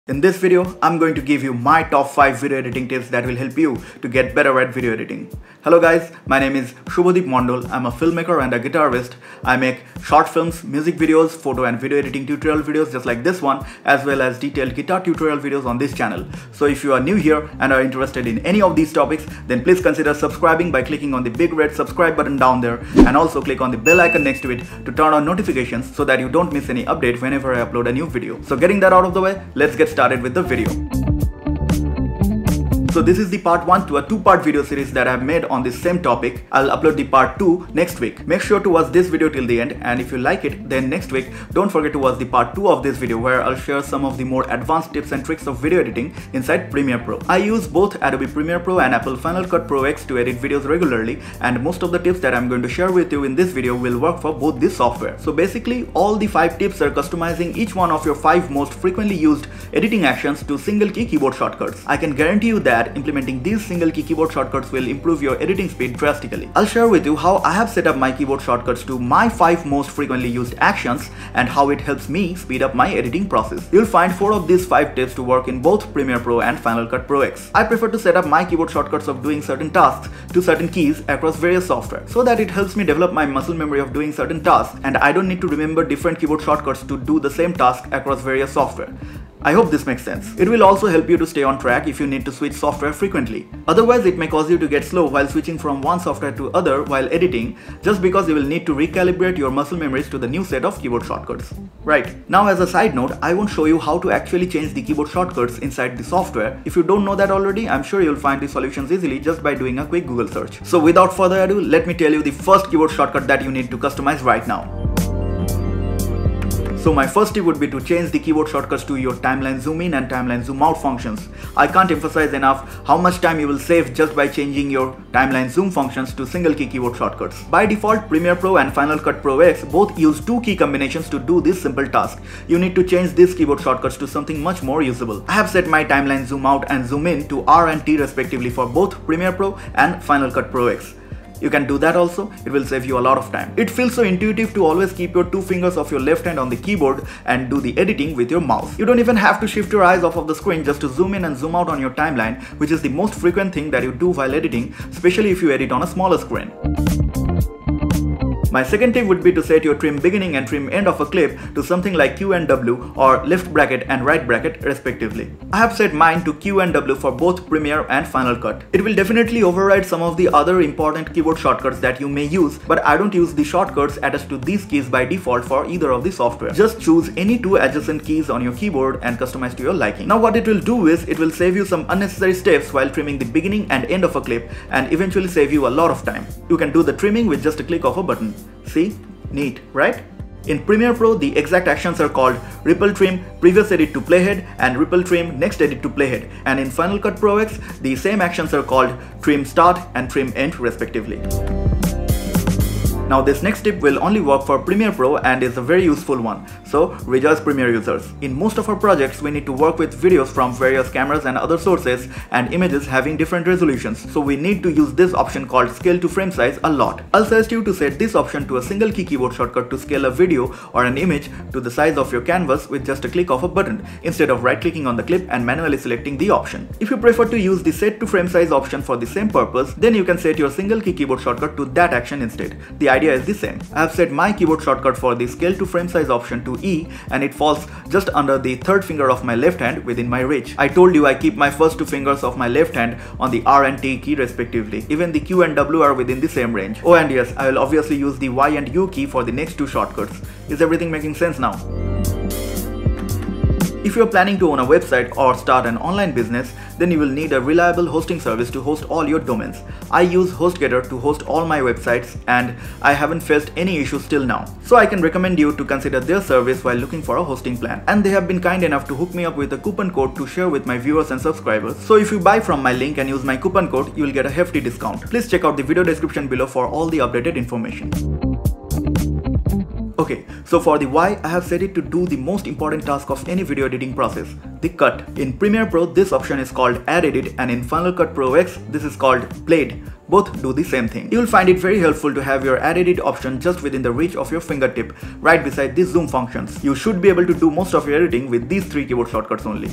In this video, I'm going to give you my top 5 video editing tips that will help you to get better at video editing. Hello guys, my name is Shubhadeep Mondal. I'm a filmmaker and a guitarist. I make short films, music videos, photo and video editing tutorial videos just like this one, as well as detailed guitar tutorial videos on this channel. So if you are new here and are interested in any of these topics, then please consider subscribing by clicking on the big red subscribe button down there, and also click on the bell icon next to it to turn on notifications so that you don't miss any update whenever I upload a new video. So getting that out of the way, let's get started with the video. So this is the part 1 to a 2-part video series that I have made on this same topic. I'll upload the part 2 next week. Make sure to watch this video till the end, and if you like it, then next week don't forget to watch the part 2 of this video where I'll share some of the more advanced tips and tricks of video editing inside Premiere Pro. I use both Adobe Premiere Pro and Apple Final Cut Pro X to edit videos regularly, and most of the tips that I'm going to share with you in this video will work for both this software. So basically all the 5 tips are customizing each one of your 5 most frequently used editing actions to single key keyboard shortcuts. I can guarantee you that implementing these single key keyboard shortcuts will improve your editing speed drastically. I'll share with you how I have set up my keyboard shortcuts to my 5 most frequently used actions and how it helps me speed up my editing process. You'll find 4 of these 5 tips to work in both Premiere Pro and Final Cut Pro X. I prefer to set up my keyboard shortcuts of doing certain tasks to certain keys across various software so that it helps me develop my muscle memory of doing certain tasks, and I don't need to remember different keyboard shortcuts to do the same task across various software. I hope this makes sense. It will also help you to stay on track if you need to switch software frequently. Otherwise, it may cause you to get slow while switching from one software to other while editing, just because you will need to recalibrate your muscle memories to the new set of keyboard shortcuts. Right, now as a side note, I won't show you how to actually change the keyboard shortcuts inside the software. If you don't know that already, I'm sure you'll find the solutions easily just by doing a quick Google search. So without further ado, let me tell you the first keyboard shortcut that you need to customize right now. So my first tip would be to change the keyboard shortcuts to your timeline zoom in and timeline zoom out functions. I can't emphasize enough how much time you will save just by changing your timeline zoom functions to single key keyboard shortcuts. By default, Premiere Pro and Final Cut Pro X both use 2 key combinations to do this simple task. You need to change these keyboard shortcuts to something much more usable. I have set my timeline zoom out and zoom in to R and T respectively for both Premiere Pro and Final Cut Pro X. You can do that also, it will save you a lot of time. It feels so intuitive to always keep your 2 fingers of your left hand on the keyboard and do the editing with your mouse. You don't even have to shift your eyes off of the screen just to zoom in and zoom out on your timeline, which is the most frequent thing that you do while editing, especially if you edit on a smaller screen. My second tip would be to set your trim beginning and trim end of a clip to something like Q and W or left bracket and right bracket respectively. I have set mine to Q and W for both Premiere and Final Cut. It will definitely override some of the other important keyboard shortcuts that you may use, but I don't use the shortcuts attached to these keys by default for either of the software. Just choose any 2 adjacent keys on your keyboard and customize to your liking. Now what it will do is it will save you some unnecessary steps while trimming the beginning and end of a clip and eventually save you a lot of time. You can do the trimming with just a click of a button. See? Neat, right? In Premiere Pro, the exact actions are called Ripple Trim, Previous Edit to Playhead, and Ripple Trim, Next Edit to Playhead. And in Final Cut Pro X, the same actions are called Trim Start and Trim End respectively. Now this next tip will only work for Premiere Pro and is a very useful one, so rejoice Premiere users. In most of our projects, we need to work with videos from various cameras and other sources and images having different resolutions, so we need to use this option called Scale to Frame Size a lot. I'll suggest you to set this option to a single key keyboard shortcut to scale a video or an image to the size of your canvas with just a click of a button, instead of right clicking on the clip and manually selecting the option. If you prefer to use the Set to Frame Size option for the same purpose, then you can set your single key keyboard shortcut to that action instead. The idea is the same. I have set my keyboard shortcut for the Scale to Frame Size option to E, and it falls just under the 3rd finger of my left hand within my reach. I told you I keep my first 2 fingers of my left hand on the R and T key respectively. Even the Q and W are within the same range. Oh, and yes, I will obviously use the Y and U key for the next 2 shortcuts. Is everything making sense now? If you're planning to own a website or start an online business, then you will need a reliable hosting service to host all your domains. I use HostGator to host all my websites, and I haven't faced any issues till now. So I can recommend you to consider their service while looking for a hosting plan. And they have been kind enough to hook me up with a coupon code to share with my viewers and subscribers. So if you buy from my link and use my coupon code, you will get a hefty discount. Please check out the video description below for all the updated information. Okay, so for the Y, I have set it to do the most important task of any video editing process, the cut. In Premiere Pro, this option is called Add Edit, and in Final Cut Pro X, this is called Blade. both do the same thing. You will find it very helpful to have your add edit option just within the reach of your fingertip, right beside the zoom functions. You should be able to do most of your editing with these 3 keyboard shortcuts only.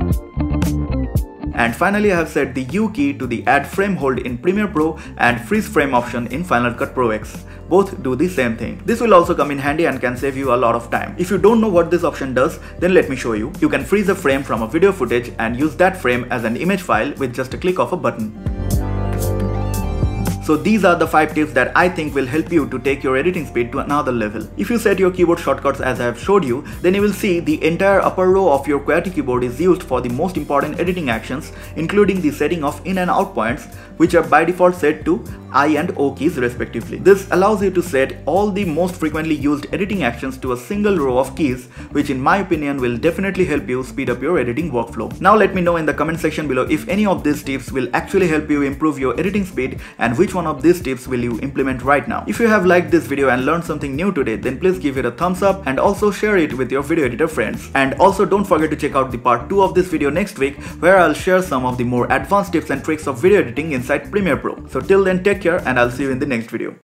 And finally, I have set the U key to the add frame hold in Premiere Pro and freeze frame option in Final Cut Pro X. Both do the same thing. This will also come in handy and can save you a lot of time. If you don't know what this option does, then let me show you. You can freeze a frame from a video footage and use that frame as an image file with just a click of a button. So these are the 5 tips that I think will help you to take your editing speed to another level. If you set your keyboard shortcuts as I have showed you, then you will see the entire upper row of your QWERTY keyboard is used for the most important editing actions, including the setting of in and out points, which are by default set to I and O keys respectively. This allows you to set all the most frequently used editing actions to a single row of keys, which in my opinion will definitely help you speed up your editing workflow. Now let me know in the comment section below if any of these tips will actually help you improve your editing speed and which one of these tips will you implement right now. If you have liked this video and learned something new today, then please give it a thumbs up and also share it with your video editor friends. And also don't forget to check out the part 2 of this video next week, where I'll share some of the more advanced tips and tricks of video editing inside Premiere Pro. So till then, take care and I'll see you in the next video.